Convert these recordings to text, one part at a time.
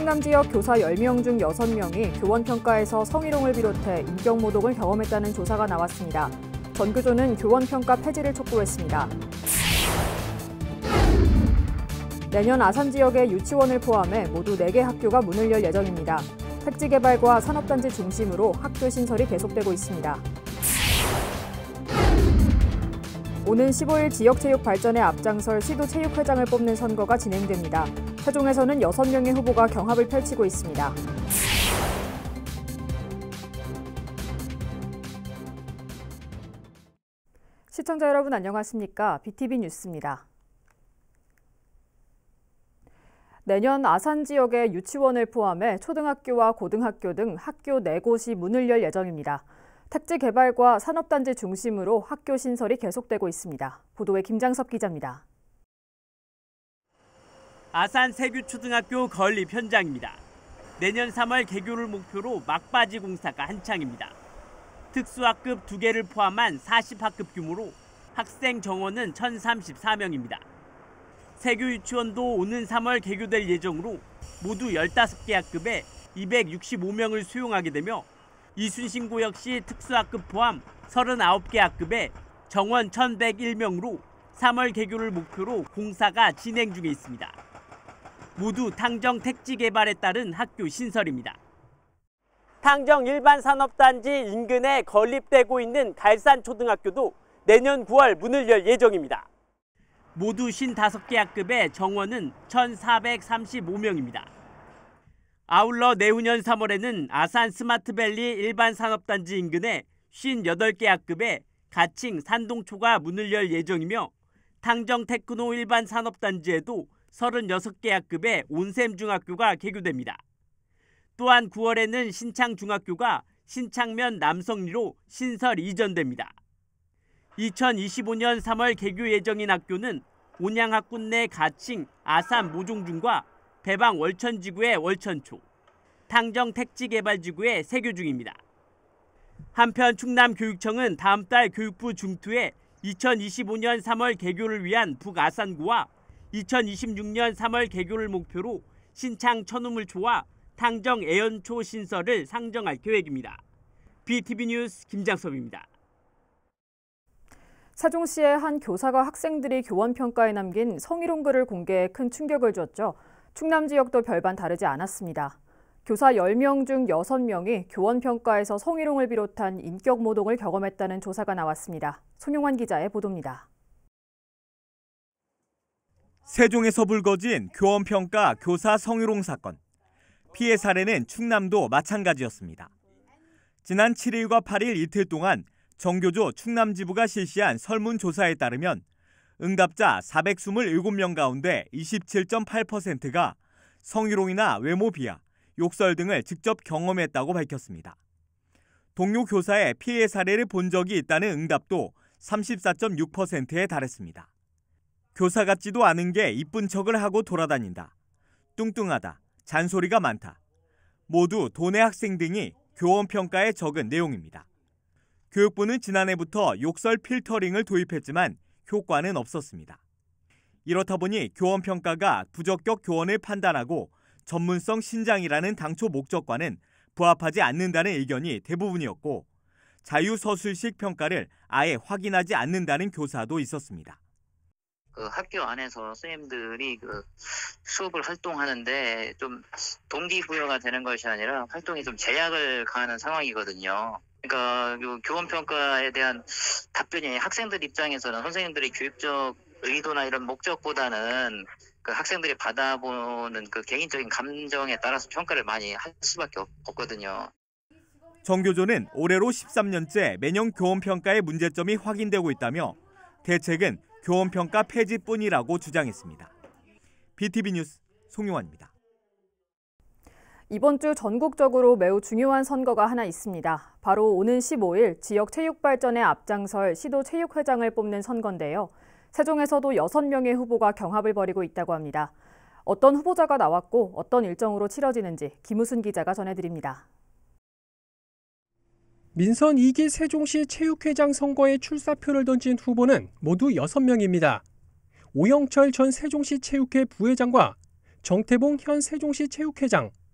충남 지역 교사 10명 중 6명이 교원평가에서 성희롱을 비롯해 인격모독을 경험했다는 조사가 나왔습니다. 전교조는 교원평가 폐지를 촉구했습니다. 내년 아산 지역의 유치원을 포함해 모두 4개 학교가 문을 열 예정입니다. 택지개발과 산업단지 중심으로 학교 신설이 계속되고 있습니다. 오는 15일 지역체육 발전에 앞장설 시도체육회장을 뽑는 선거가 진행됩니다. 세종에서는 6명의 후보가 경합을 펼치고 있습니다. 시청자 여러분 안녕하십니까? BTV 뉴스입니다. 내년 아산 지역의 유치원을 포함해 초등학교와 고등학교 등 학교 4곳이 문을 열 예정입니다. 택지 개발과 산업단지 중심으로 학교 신설이 계속되고 있습니다. 보도에 김장섭 기자입니다. 아산 세규초등학교 건립 현장입니다. 내년 3월 개교를 목표로 막바지 공사가 한창입니다. 특수학급 2개를 포함한 40학급 규모로 학생 정원은 1,034명입니다. 세교 유치원도 오는 3월 개교될 예정으로 모두 15개 학급에 265명을 수용하게 되며 이순신고 역시 특수학급 포함 39개 학급에 정원 1,101명으로 3월 개교를 목표로 공사가 진행 중에 있습니다. 모두 탕정 택지 개발에 따른 학교 신설입니다. 탕정 일반산업단지 인근에 건립되고 있는 갈산초등학교도 내년 9월 문을 열 예정입니다. 모두 55개 학급의 정원은 1,435명입니다. 아울러 내후년 3월에는 아산 스마트밸리 일반산업단지 인근에 58개 학급의 가칭 산동초가 문을 열 예정이며 탕정 테크노 일반산업단지에도 36개 학급의 온샘중학교가 개교됩니다. 또한 9월에는 신창중학교가 신창면 남성리로 신설 이전됩니다. 2025년 3월 개교 예정인 학교는 온양학군 내 가칭 아산 모종중과 배방 월천지구의 월천초, 탕정 택지개발지구의 세교 중입니다. 한편 충남교육청은 다음 달 교육부 중투에 2025년 3월 개교를 위한 북아산구와 2026년 3월 개교를 목표로 신창 천우물초와 탕정 애연초 신설을 상정할 계획입니다. BTV 뉴스 김장섭입니다. 세종시의 한 교사가 학생들이 교원평가에 남긴 성희롱 글을 공개해 큰 충격을 줬죠. 충남 지역도 별반 다르지 않았습니다. 교사 10명 중 6명이 교원평가에서 성희롱을 비롯한 인격모독을 경험했다는 조사가 나왔습니다. 손용환 기자의 보도입니다. 세종에서 불거진 교원평가 교사 성희롱 사건. 피해 사례는 충남도 마찬가지였습니다. 지난 7일과 8일 이틀 동안 정교조 충남지부가 실시한 설문조사에 따르면 응답자 427명 가운데 27.8%가 성희롱이나 외모 비하, 욕설 등을 직접 경험했다고 밝혔습니다. 동료 교사의 피해 사례를 본 적이 있다는 응답도 34.6%에 달했습니다. 교사 같지도 않은 게 이쁜 척을 하고 돌아다닌다. 뚱뚱하다. 잔소리가 많다. 모두 도내 학생 등이 교원평가에 적은 내용입니다. 교육부는 지난해부터 욕설 필터링을 도입했지만 효과는 없었습니다. 이렇다 보니 교원평가가 부적격 교원을 판단하고 전문성 신장이라는 당초 목적과는 부합하지 않는다는 의견이 대부분이었고 자유서술식 평가를 아예 확인하지 않는다는 교사도 있었습니다. 학교 안에서 선생님들이 수업을 활동하는데 좀 동기부여가 되는 것이 아니라 활동이 좀 제약을 가하는 상황이거든요. 그러니까 교원평가에 대한 답변이 학생들 입장에서는 선생님들의 교육적 의도나 이런 목적보다는 학생들이 받아보는 개인적인 감정에 따라서 평가를 많이 할 수밖에 없거든요. 정교조는 올해로 13년째 매년 교원평가의 문제점이 확인되고 있다며 대책은 교원평가 폐지뿐이라고 주장했습니다. BTV 뉴스 송용환입니다. 이번 주 전국적으로 매우 중요한 선거가 하나 있습니다. 바로 오는 15일 지역 체육 발전에 앞장설 시도체육회장을 뽑는 선거인데요. 세종에서도 6명의 후보가 경합을 벌이고 있다고 합니다. 어떤 후보자가 나왔고 어떤 일정으로 치러지는지 김우순 기자가 전해드립니다. 민선 2기 세종시 체육회장 선거에 출사표를 던진 후보는 모두 6명입니다. 오영철 전 세종시 체육회 부회장과 정태봉 현 세종시 체육회장,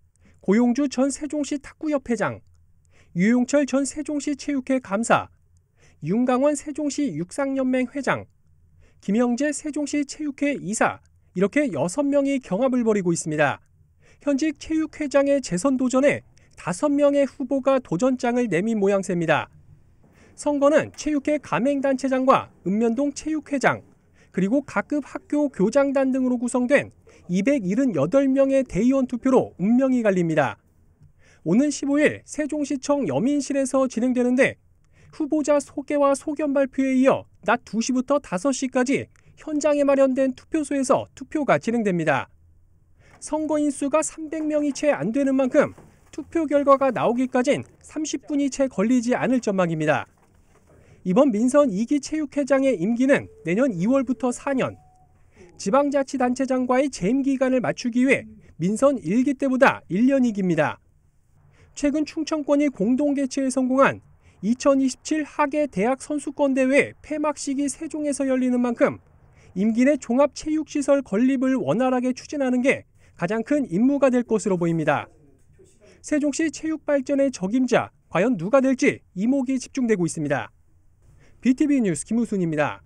고용주 전 세종시 탁구협 회장, 유용철 전 세종시 체육회 감사, 윤강원 세종시 육상연맹 회장, 김영재 세종시 체육회 이사, 이렇게 6명이 경합을 벌이고 있습니다. 현직 체육회장의 재선 도전에 5명의 후보가 도전장을 내민 모양새입니다. 선거는 체육회 가맹단체장과 읍면동 체육회장, 그리고 각급 학교 교장단 등으로 구성된 278명의 대의원 투표로 운명이 갈립니다. 오는 15일 세종시청 여민실에서 진행되는데 후보자 소개와 소견 발표에 이어 낮 2시부터 5시까지 현장에 마련된 투표소에서 투표가 진행됩니다. 선거인 수가 300명이 채 안 되는 만큼 투표 결과가 나오기까진 30분이 채 걸리지 않을 전망입니다. 이번 민선 2기 체육회장의 임기는 내년 2월부터 4년, 지방자치단체장과의 재임 기간을 맞추기 위해 민선 1기 때보다 1년이 깁니다. 최근 충청권이 공동 개최에 성공한 2027 하계 대학 선수권대회 폐막식이 세종에서 열리는 만큼 임기 내 종합체육시설 건립을 원활하게 추진하는 게 가장 큰 임무가 될 것으로 보입니다. 세종시 체육발전의 적임자, 과연 누가 될지 이목이 집중되고 있습니다. BTV 뉴스 김우순입니다.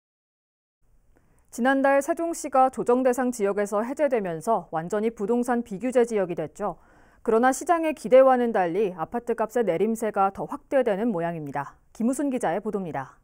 지난달 세종시가 조정 대상 지역에서 해제되면서 완전히 부동산 비규제 지역이 됐죠. 그러나 시장의 기대와는 달리 아파트 값의 내림세가 더 확대되는 모양입니다. 김우순 기자의 보도입니다.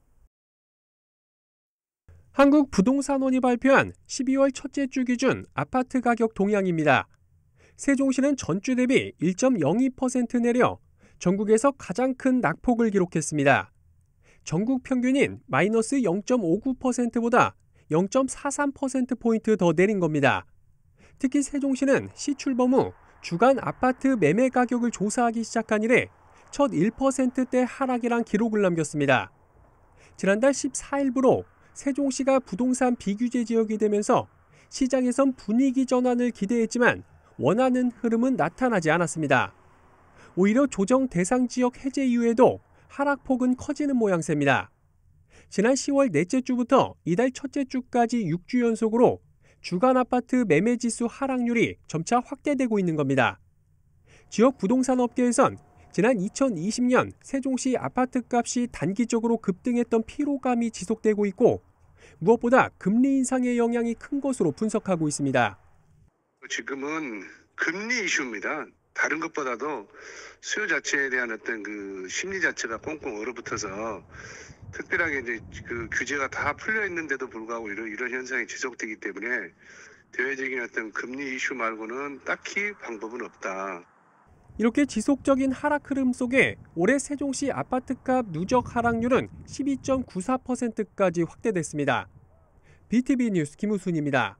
한국부동산원이 발표한 12월 첫째 주 기준 아파트 가격 동향입니다. 세종시는 전주 대비 1.02% 내려 전국에서 가장 큰 낙폭을 기록했습니다. 전국 평균인 마이너스 0.59%보다 0.43%포인트 더 내린 겁니다. 특히 세종시는 시 출범 후 주간 아파트 매매 가격을 조사하기 시작한 이래 첫 1%대 하락이란 기록을 남겼습니다. 지난달 14일부로 세종시가 부동산 비규제 지역이 되면서 시장에선 분위기 전환을 기대했지만 원하는 흐름은 나타나지 않았습니다. 오히려 조정 대상 지역 해제 이후에도 하락폭은 커지는 모양새입니다. 지난 10월 넷째 주부터 이달 첫째 주까지 6주 연속으로 주간 아파트 매매 지수 하락률이 점차 확대되고 있는 겁니다. 지역 부동산 업계에선 지난 2020년 세종시 아파트 값이 단기적으로 급등했던 피로감이 지속되고 있고 무엇보다 금리 인상의 영향이 큰 것으로 분석하고 있습니다. 지금은 금리 이슈입니다. 다른 것보다도 수요 자체에 대한 어떤 그 심리 자체가 꽁꽁 얼어붙어서 특별하게 이제 그 규제가 다 풀려 있는데도 불구하고 이런 현상이 지속되기 때문에 대외적인 어떤 금리 이슈 말고는 딱히 방법은 없다. 이렇게 지속적인 하락 흐름 속에 올해 세종시 아파트값 누적 하락률은 12.94%까지 확대됐습니다. BTV 뉴스 김우순입니다.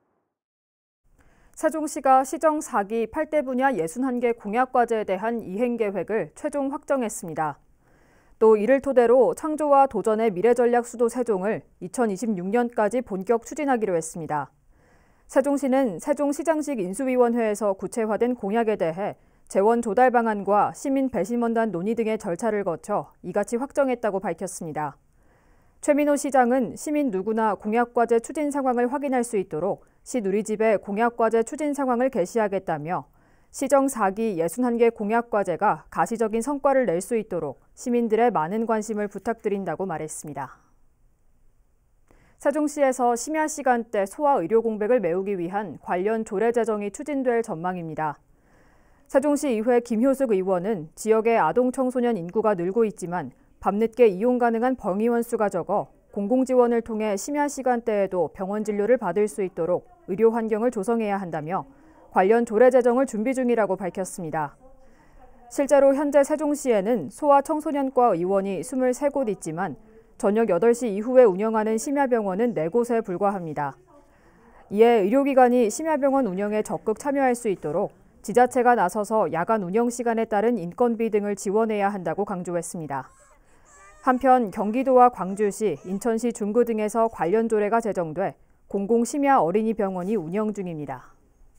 세종시가 시정 4기 8대 분야 61개 공약과제에 대한 이행 계획을 최종 확정했습니다. 또 이를 토대로 창조와 도전의 미래전략 수도 세종을 2026년까지 본격 추진하기로 했습니다. 세종시는 세종시장식 인수위원회에서 구체화된 공약에 대해 재원 조달 방안과 시민 배심원단 논의 등의 절차를 거쳐 이같이 확정했다고 밝혔습니다. 최민호 시장은 시민 누구나 공약과제 추진 상황을 확인할 수 있도록 시 누리집에 공약과제 추진 상황을 게시하겠다며 시정 4기 61개 공약과제가 가시적인 성과를 낼 수 있도록 시민들의 많은 관심을 부탁드린다고 말했습니다. 세종시에서 심야 시간대 소아 의료 공백을 메우기 위한 관련 조례 제정이 추진될 전망입니다. 세종시의회 김효숙 의원은 지역의 아동 청소년 인구가 늘고 있지만 밤늦게 이용 가능한 병의원 수가 적어 공공지원을 통해 심야 시간대에도 병원 진료를 받을 수 있도록 의료 환경을 조성해야 한다며 관련 조례 제정을 준비 중이라고 밝혔습니다. 실제로 현재 세종시에는 소아 청소년과 의원이 23곳 있지만 저녁 8시 이후에 운영하는 심야병원은 4곳에 불과합니다. 이에 의료기관이 심야병원 운영에 적극 참여할 수 있도록 지자체가 나서서 야간 운영 시간에 따른 인건비 등을 지원해야 한다고 강조했습니다. 한편 경기도와 광주시, 인천시 중구 등에서 관련 조례가 제정돼 공공심야 어린이병원이 운영 중입니다.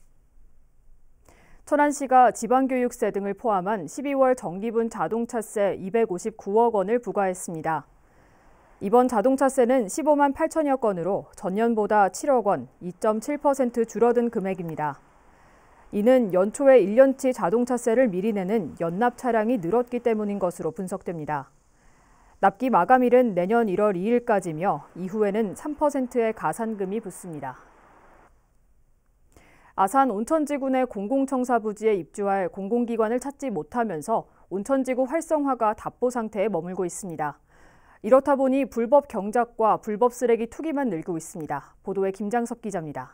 천안시가 지방교육세 등을 포함한 12월 정기분 자동차세 259억 원을 부과했습니다. 이번 자동차세는 15만 8천여 건으로 전년보다 7억 원, 2.7% 줄어든 금액입니다. 이는 연초에 1년치 자동차세를 미리 내는 연납 차량이 늘었기 때문인 것으로 분석됩니다. 납기 마감일은 내년 1월 2일까지며 이후에는 3%의 가산금이 붙습니다. 아산 온천지구 내 공공청사 부지에 입주할 공공기관을 찾지 못하면서 온천지구 활성화가 답보 상태에 머물고 있습니다. 이렇다 보니 불법 경작과 불법 쓰레기 투기만 늘고 있습니다. 보도에 김장석 기자입니다.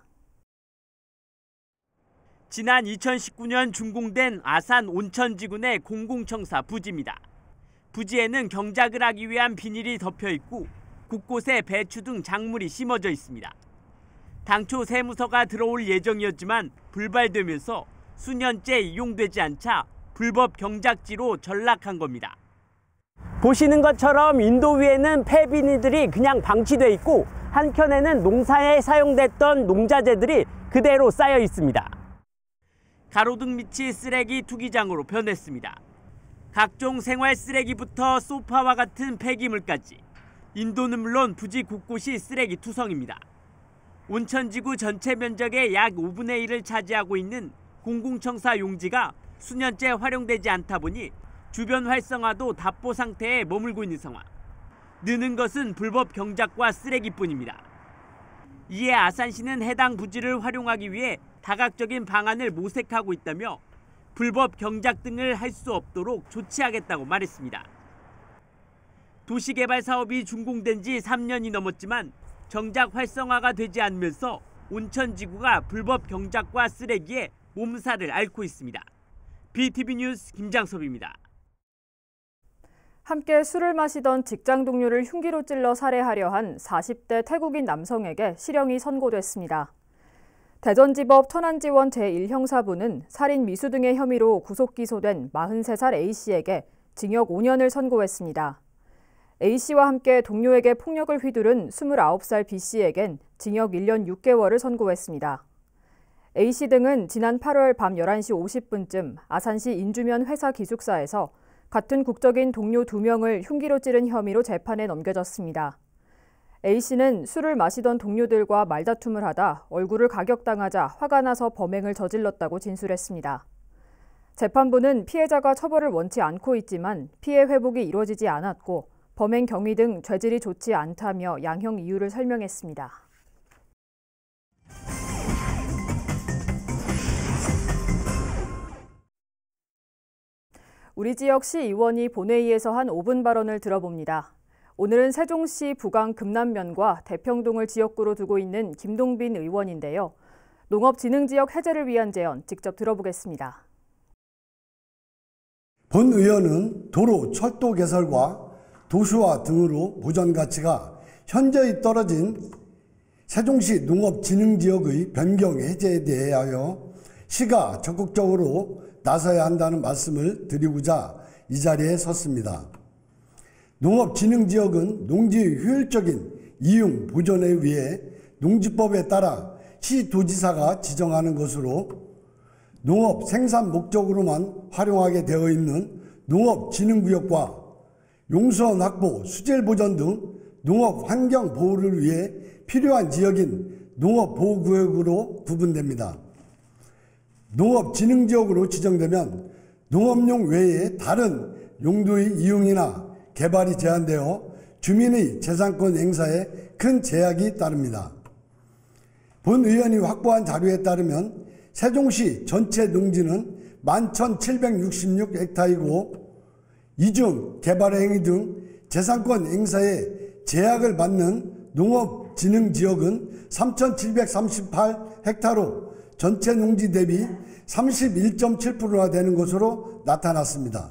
지난 2019년 준공된 아산 온천지구 내 공공청사 부지입니다. 부지에는 경작을 하기 위한 비닐이 덮여 있고 곳곳에 배추 등 작물이 심어져 있습니다. 당초 세무서가 들어올 예정이었지만 불발되면서 수년째 이용되지 않자 불법 경작지로 전락한 겁니다. 보시는 것처럼 인도 위에는 폐비닐들이 그냥 방치돼 있고 한켠에는 농사에 사용됐던 농자재들이 그대로 쌓여 있습니다. 가로등 밑이 쓰레기 투기장으로 변했습니다. 각종 생활 쓰레기부터 소파와 같은 폐기물까지 인도는 물론 부지 곳곳이 쓰레기 투성입니다. 온천지구 전체 면적의 약 5분의 1을 차지하고 있는 공공청사 용지가 수년째 활용되지 않다 보니 주변 활성화도 답보 상태에 머물고 있는 상황. 느는 것은 불법 경작과 쓰레기뿐입니다. 이에 아산시는 해당 부지를 활용하기 위해 다각적인 방안을 모색하고 있다며 불법 경작 등을 할 수 없도록 조치하겠다고 말했습니다. 도시개발 사업이 준공된 지 3년이 넘었지만 정작 활성화가 되지 않으면서 온천지구가 불법 경작과 쓰레기에 몸살을 앓고 있습니다. BTV 뉴스 김장섭입니다. 함께 술을 마시던 직장 동료를 흉기로 찔러 살해하려 한 40대 태국인 남성에게 실형이 선고됐습니다. 대전지법 천안지원 제1형사부는 살인 미수 등의 혐의로 구속 기소된 43살 A씨에게 징역 5년을 선고했습니다. A씨와 함께 동료에게 폭력을 휘두른 29살 B씨에겐 징역 1년 6개월을 선고했습니다. A씨 등은 지난 8월 밤 11시 50분쯤 아산시 인주면 회사 기숙사에서 같은 국적인 동료 2명을 흉기로 찌른 혐의로 재판에 넘겨졌습니다. A씨는 술을 마시던 동료들과 말다툼을 하다 얼굴을 가격당하자 화가 나서 범행을 저질렀다고 진술했습니다. 재판부는 피해자가 처벌을 원치 않고 있지만 피해 회복이 이루어지지 않았고 범행 경위 등 죄질이 좋지 않다며 양형 이유를 설명했습니다. 우리 지역 시의원이 본회의에서 한 5분 발언을 들어봅니다. 오늘은 세종시 부강 금남면과 대평동을 지역구로 두고 있는 김동빈 의원인데요. 농업진흥지역 해제를 위한 제언 직접 들어보겠습니다. 본 의원은 도로, 철도 개설과 도시화 등으로 보전 가치가 현저히 떨어진 세종시 농업진흥지역의 변경 해제에 대하여 시가 적극적으로 나서야 한다는 말씀을 드리고자 이 자리에 섰습니다. 농업진흥지역은 농지의 효율적인 이용 보존에 위해 농지법에 따라 시도지사가 지정하는 것으로 농업 생산 목적으로만 활용하게 되어 있는 농업진흥구역과 용수원 확보, 수질 보전 등 농업 환경 보호를 위해 필요한 지역인 농업보호구역으로 구분됩니다. 농업진흥지역으로 지정되면 농업용 외에 다른 용도의 이용이나 개발이 제한되어 주민의 재산권 행사에 큰 제약이 따릅니다. 본 의원이 확보한 자료에 따르면 세종시 전체 농지는 11,766헥타이고 이중 개발 행위 등 재산권 행사에 제약을 받는 농업진흥지역은 3,738헥타로 전체 농지 대비 31.7%나 되는 것으로 나타났습니다.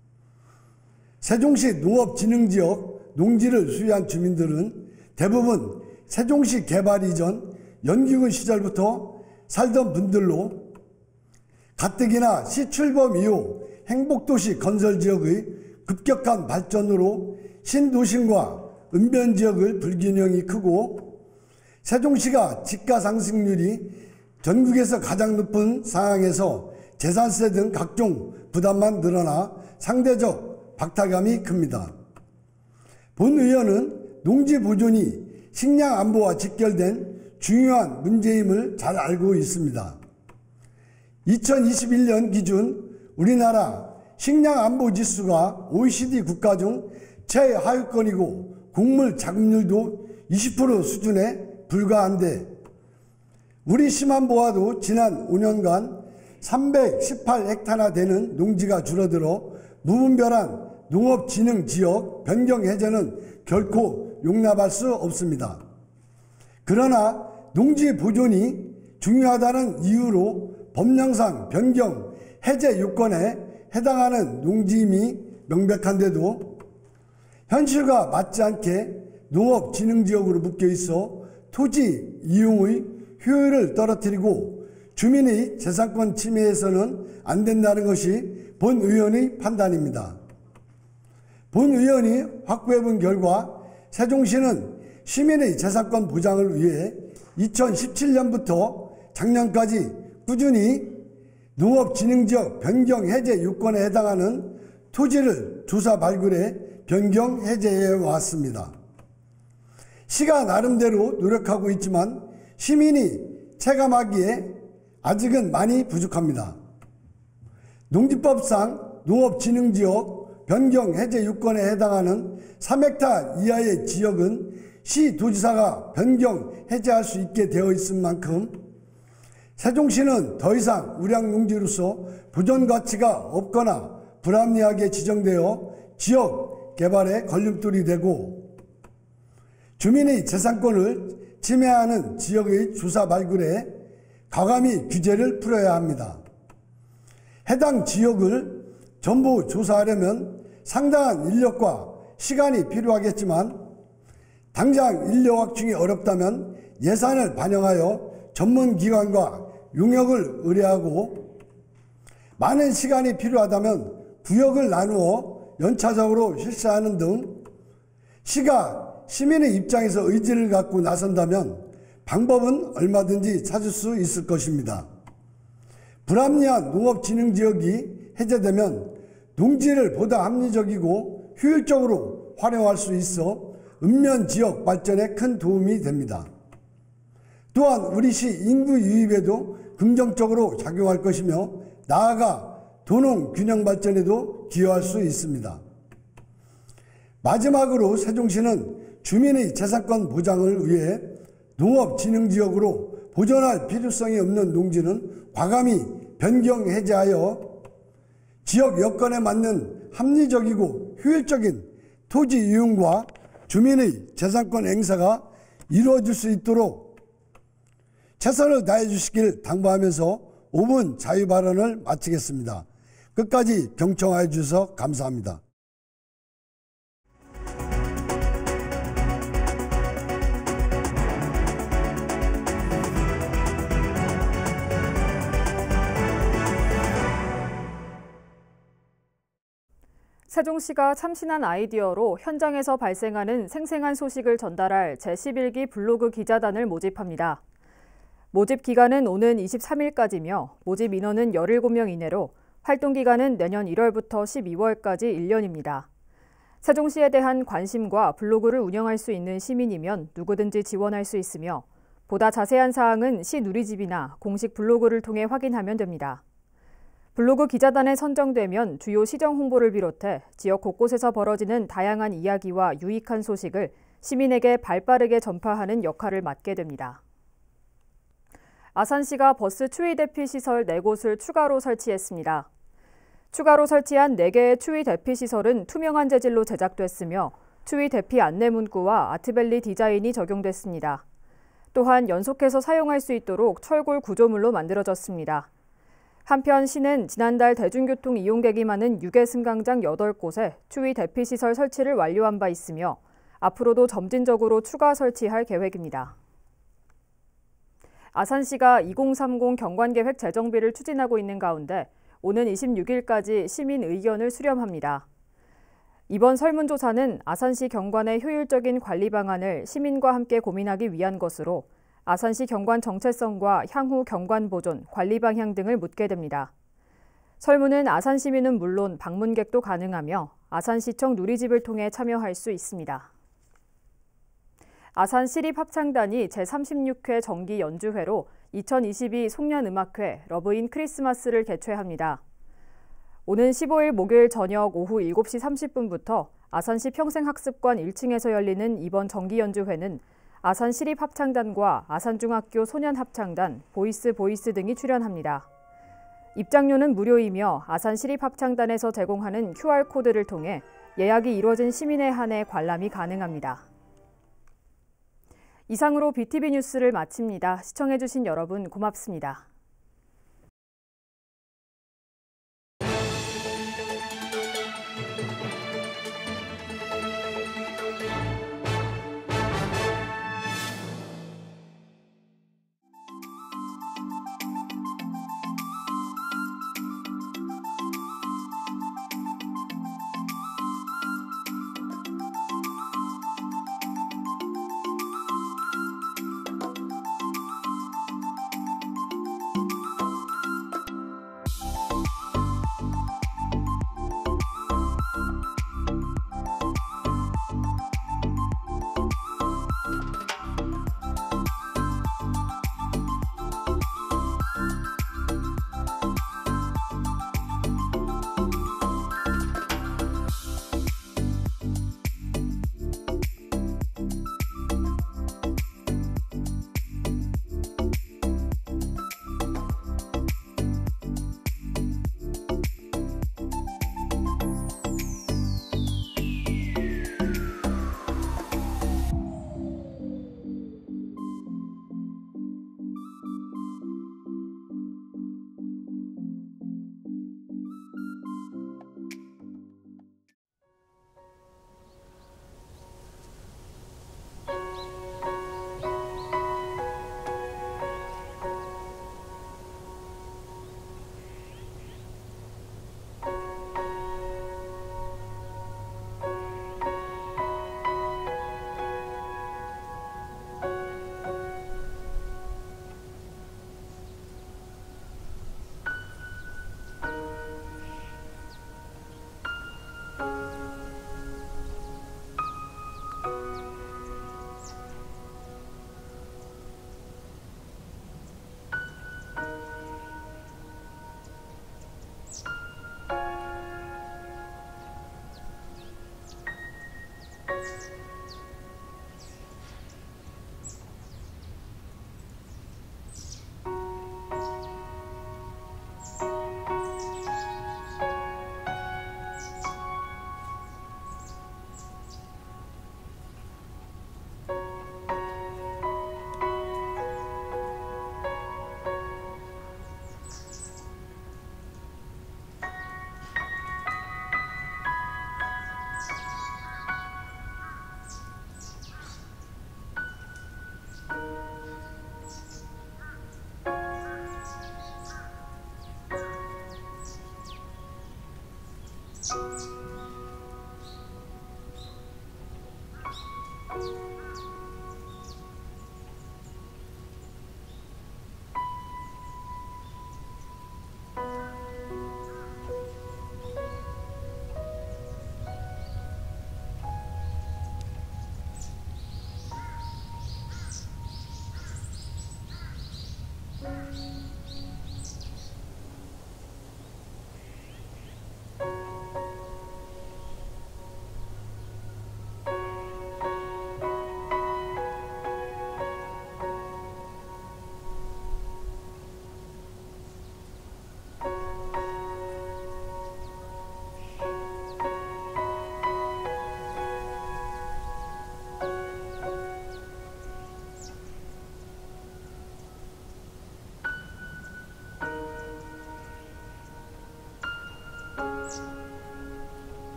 세종시 농업진흥지역 농지를 수유한 주민들은 대부분 세종시 개발 이전 연기군 시절부터 살던 분들로 가뜩이나 시 출범 이후 행복도시 건설지역의 급격한 발전으로 신도심과 은변지역의 불균형이 크고 세종시가 집가 상승률이 전국에서 가장 높은 상황에서 재산세 등 각종 부담만 늘어나 상대적 박탈감이 큽니다. 본 의원은 농지 보존이 식량 안보와 직결된 중요한 문제임을 잘 알고 있습니다. 2021년 기준 우리나라 식량 안보 지수가 OECD 국가 중 최하위권이고 곡물 자급률도 20% 수준에 불과한데 우리 심안보아도 지난 5년간 318헥타나 되는 농지가 줄어들어 무분별한 농업진흥지역 변경 해제는 결코 용납할 수 없습니다. 그러나 농지 보존이 중요하다는 이유로 법령상 변경 해제 요건에 해당하는 농지임이 명백한데도 현실과 맞지 않게 농업진흥지역으로 묶여 있어 토지 이용의 효율을 떨어뜨리고 주민의 재산권 침해해서는 안 된다는 것이 본 의원의 판단입니다. 본 의원이 확보해본 결과 세종시는 시민의 재산권 보장을 위해 2017년부터 작년까지 꾸준히 농업진흥지역 변경 해제 요건에 해당하는 토지를 조사 발굴해 변경 해제해 왔습니다. 시가 나름대로 노력하고 있지만 시민이 체감하기에 아직은 많이 부족합니다. 농지법상 농업진흥지역 변경 해제 요건에 해당하는 3헥타 이하의 지역은 시도지사가 변경 해제할 수 있게 되어 있은 만큼 세종시는 더 이상 우량농지로서 보존 가치가 없거나 불합리하게 지정되어 지역 개발에 걸림돌이 되고 주민의 재산권을 침해하는 지역의 조사 발굴에 과감히 규제를 풀어야 합니다. 해당 지역을 전부 조사하려면 상당한 인력과 시간이 필요하겠지만 당장 인력 확충이 어렵다면 예산을 반영하여 전문기관과 용역을 의뢰하고 많은 시간이 필요하다면 구역을 나누어 연차적으로 실시하는 등 시가 시민의 입장에서 의지를 갖고 나선다면 방법은 얼마든지 찾을 수 있을 것입니다. 불합리한 농업진흥지역이 해제되면 농지를 보다 합리적이고 효율적으로 활용할 수 있어 읍면지역 발전에 큰 도움이 됩니다. 또한 우리 시 인구 유입에도 긍정적으로 작용할 것이며 나아가 도농 균형 발전에도 기여할 수 있습니다. 마지막으로 세종시는 주민의 재산권 보장을 위해 농업진흥지역으로 보존할 필요성이 없는 농지는 과감히 변경 해제하여 지역 여건에 맞는 합리적이고 효율적인 토지 이용과 주민의 재산권 행사가 이루어질 수 있도록 최선을 다해 주시길 당부하면서 5분 자유 발언을 마치겠습니다. 끝까지 경청하여 주셔서 감사합니다. 세종시가 참신한 아이디어로 현장에서 발생하는 생생한 소식을 전달할 제11기 블로그 기자단을 모집합니다. 모집 기간은 오는 23일까지며 모집 인원은 17명 이내로 활동 기간은 내년 1월부터 12월까지 1년입니다. 세종시에 대한 관심과 블로그를 운영할 수 있는 시민이면 누구든지 지원할 수 있으며 보다 자세한 사항은 시 누리집이나 공식 블로그를 통해 확인하면 됩니다. 블로그 기자단에 선정되면 주요 시정 홍보를 비롯해 지역 곳곳에서 벌어지는 다양한 이야기와 유익한 소식을 시민에게 발빠르게 전파하는 역할을 맡게 됩니다. 아산시가 버스 추위 대피 시설 4곳을 추가로 설치했습니다. 추가로 설치한 4개의 추위 대피 시설은 투명한 재질로 제작됐으며 추위 대피 안내 문구와 아트밸리 디자인이 적용됐습니다. 또한 연속해서 사용할 수 있도록 철골 구조물로 만들어졌습니다. 한편 시는 지난달 대중교통 이용객이 많은 유계 승강장 8곳에 추위 대피 시설 설치를 완료한 바 있으며 앞으로도 점진적으로 추가 설치할 계획입니다. 아산시가 2030 경관계획 재정비를 추진하고 있는 가운데 오는 26일까지 시민 의견을 수렴합니다. 이번 설문조사는 아산시 경관의 효율적인 관리 방안을 시민과 함께 고민하기 위한 것으로 아산시 경관 정체성과 향후 경관 보존, 관리 방향 등을 묻게 됩니다. 설문은 아산 시민은 물론 방문객도 가능하며 아산시청 누리집을 통해 참여할 수 있습니다. 아산시립합창단이 제36회 정기 연주회로 2022 송년음악회 러브인 크리스마스를 개최합니다. 오는 15일 목요일 저녁 오후 7시 30분부터 아산시 평생학습관 1층에서 열리는 이번 정기 연주회는 아산시립합창단과 아산중학교 소년합창단, 보이스 등이 출연합니다. 입장료는 무료이며 아산시립합창단에서 제공하는 QR코드를 통해 예약이 이루어진 시민에 한해 관람이 가능합니다. 이상으로 BTV 뉴스를 마칩니다. 시청해주신 여러분 고맙습니다.